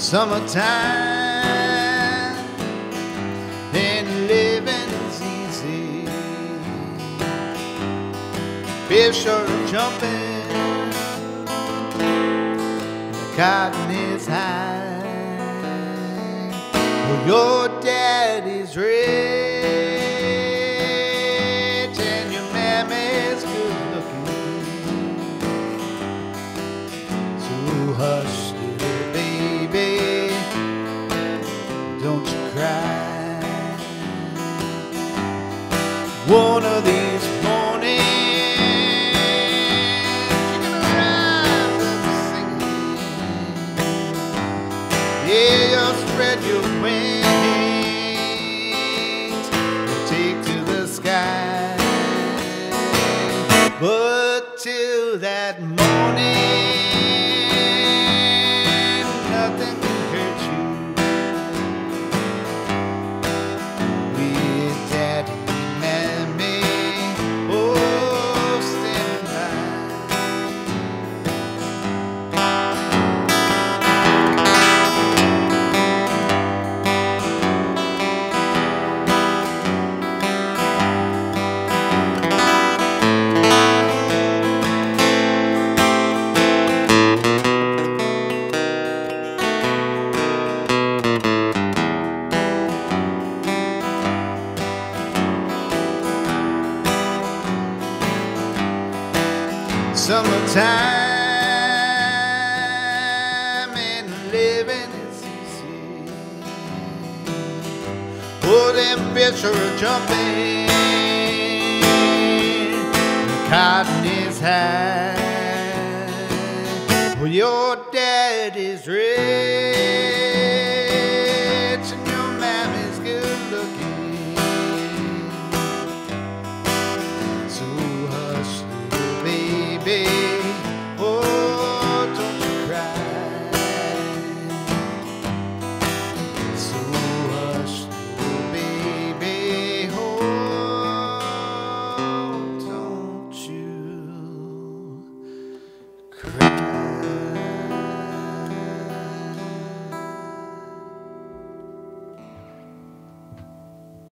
Summertime and living is easy. Fish are jumping, the cotton is high. Well, your daddy's rich and your mammy's good looking. So hush, little baby, don't you cry. One of these mornings you're gonna rise up singing. Yeah, you'll spread your wings and take to the sky. But till that morning, nothing can hurt you. With Daddy and Mammy, oh, stand summertime and living is easy. Oh, them fish are jumping, the cotton is high. Well, your daddy's rich